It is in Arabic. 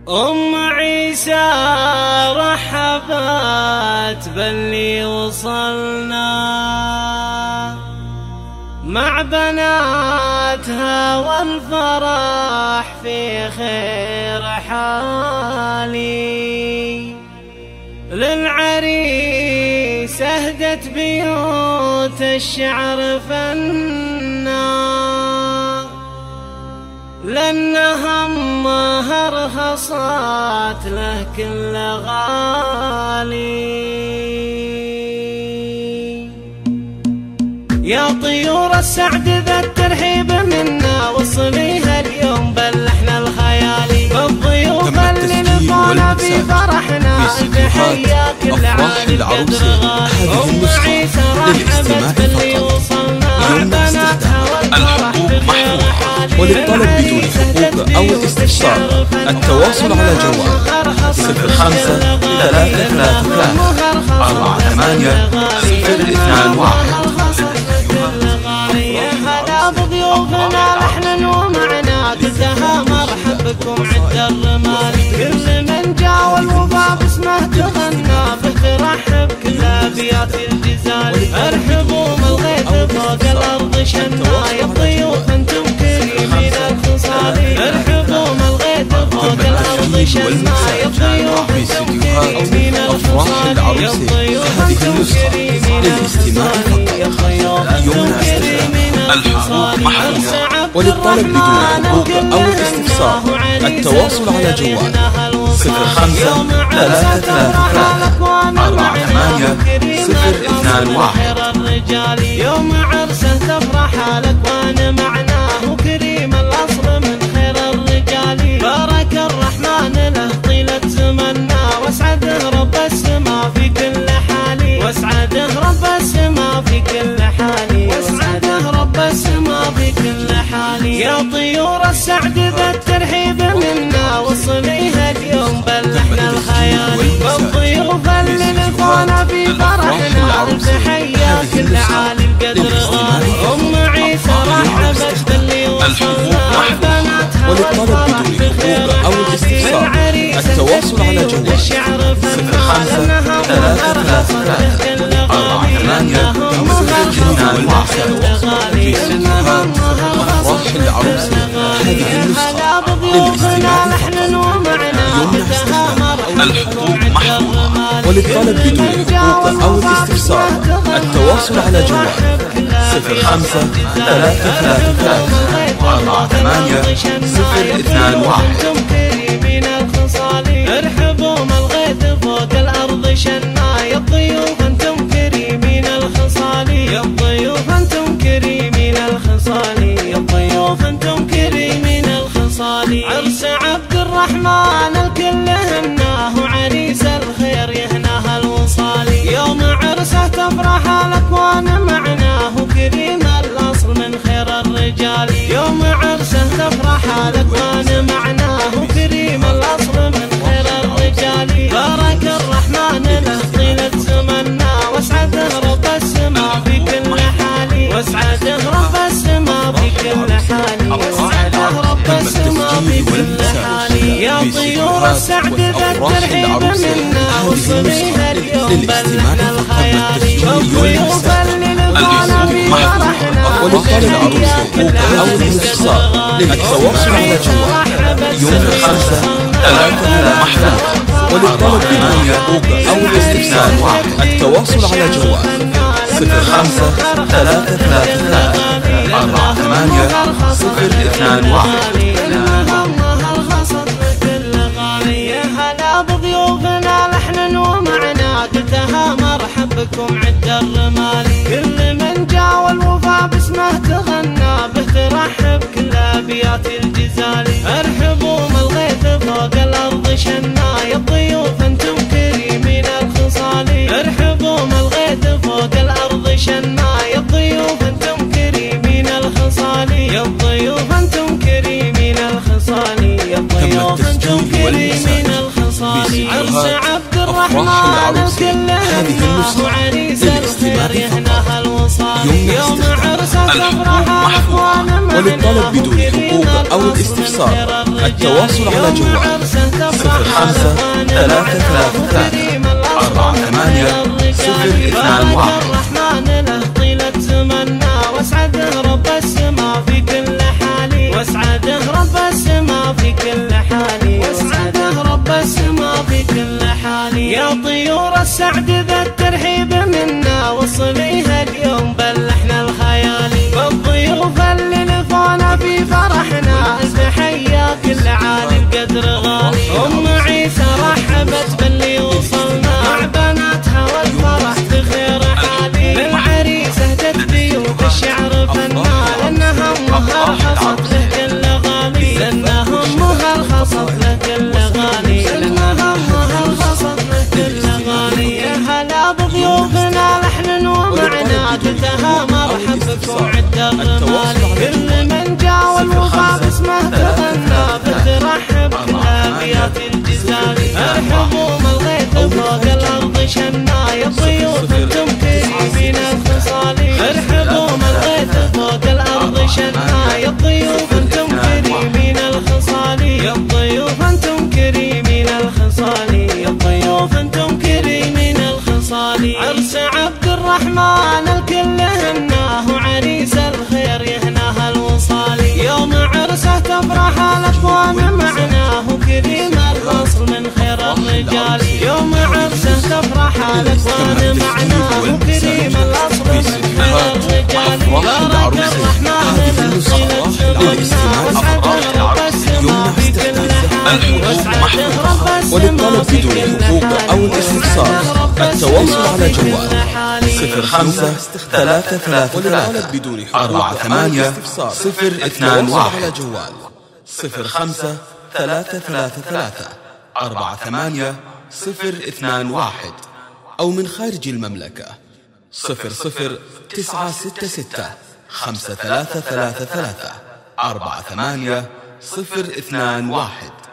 أم عيسى رحبت باللي وصلنا مع بناتها والفرح في خير حالي. للعريس أهدت بيوت الشعر فنا لأنها مهر خصت له كل غالي. يا طيور السعد ذا الترحيب منا وصليها اليوم بلحنا الخيالي. الضيوف اللي لقونا في فرحنا بحيا كل عالي بقدر غالي. أم عيسى رحبت باللي وصلنا مع بناتها والفرح بخير حالي. وللطلب بدون حقوق أو الاستفسار التواصل على جوال 05-33-48-021. يا هلا بضيوفنا نحن ومعنا قلتها مرحب بكم عد الرمالي. كل من جا والوفا باسمه تغنى به ترحب كل ابيات الجزالي. ارحبوا من الغيث فوق الارض شنا يا الضيوف انتم كريمين الخصالي. ارحبوا من الغيث فوق الارض شنا يا الضيوف انتم كريمين الخصالي. يا الضيوف انتم كريمين الخصالي. يا الضيوف انتم كريمين الخصالي. وللطلب بدون حقوق أو الاستفسار التواصل على جوال 05-33-48-021. يوم عرسه تفرح الاكوان معناه كريم الاصل من خير الرجال. بارك الرحمن له طيلة زمنا واسعده رب السما في كل حال. واسعده رب السما في كل حال. واسعده رب السما في كل حال. يا طيور السعد ذا الترحيب منا وصليها اليوم بلحنا الخيالي. والضيوف اللي لقونا في فرحنا بحيا كل عالي بقدر غالي. أم عيسى رحبت باللي وصلنا مع بناتها والفرح بخير أو الاستفسار التواصل على جوال 05-33-48-021. وللطلب بدون حقوق أو الاستفسار التواصل على جوال 05-33-48-021. ارحبوا من الغيث فوق الأرض شنا يا الضيوف انتم كريمين الخصالي. يا الضيوف انتم كريمين الخصالي. يا الضيوف انتم كريمين الخصالي. عرس عبد الرحمن الكل هناه عريس الخير يهناه الوصالي. يوم عرسه تفرح الاكوان معناه كريم الاصل من خير الرجال. يوم عرسه تفرح الاكوان معناه كريم الاصل من خير الرجال. بارك الرحمن له طيلة زمنا واسعده رب السما في كل حال. واسعده رب السما في كل حال. واسعده رب السما في كل حال. يا طيور السعد ذا الترحيب منا وصليها اليوم بلحنا الخيالي. والضيوف اللي لقونا في فرحنا وللطلب بدون حقوق أو الاستفسار التواصل على جوال 05-33-48. وللطلب بدون حقوق أو الاستفسار التواصل على جوال 05-33-48-021. يا هلا بضيوفنا نحن ومعنا قلتها مرحب بكم عد الرمالي. كل من جا والوفا باسمه تغنى به ترحب كل ابيات الجزالي. ارحبوا من الغيث فوق الارض شنا يا الضيوف انتم كريمين الخصالي. ارحبوا من الغيث فوق الارض شنا يا الضيوف انتم كريمين الخصالي. يا الضيوف انتم كريمين الخصالي. يا الضيوف انتم كريمين الخصالي. عرس عبد الرحمن الكل هناه وعريس الخير يهناه الوصالي. يوم عرسه تفرح الاكوان وللطلب بدون حقوق أو الاستفسار التواصل على جوال 05-333-48-021. الرحمن له طيلة زمنا واسعده رب السما في كل حال واسعده رب السما في كل حال واسعده رب السما في كل حال يا طيور السعد ذا الترحيب منا وصليها اليوم بلحنا الخيالي والضيوف اللي لفونا في فرحنا تحيا كل عالي القدر غالي ام عيسى رحبت باللي وصلنا مع بناتها والفرح بخير حالي للعريسه جت بيوت الشعر فنان لانها امها رخصت له كل غالي لانها امها رخصت له كل غالي لانها امها رخصت له كل غالي يا هلا بضيوفنا لحن ومعنى تتها مرحب بكم عد الرمالي كل من جا والوفا باسمه تغنى بترحب كل ابيات الجزالي ارحبوا من الغيث فوق الارض شنا يا ضيوف انتم كريمين الخصالي ارحبوا من الغيث فوق الارض شنا يا ضيوف انتم كريمين الخصالي يا ضيوف انتم كريمين الخصالي يا ضيوف انتم كريمين الخصالي عرس عبد الرحمن الكل هناه وعريس الخير يهناه الوصالي يوم عرسه تفرح الاكوان معناه كريم الاصل من خير الرجال يوم عرسه تفرح الاكوان معناه كريم الاصل من خير الرجال يا رب الرحمن الطيلة زمنا واسعده رب السما في كل حال واسعده رب السما وللطلب في بدون كل حقوق حال أو الاستفسار التواصل على جوال 05-333-48-021. على جوال 05-333-48-021 أو من خارج المملكة 00-966-5333-48-021.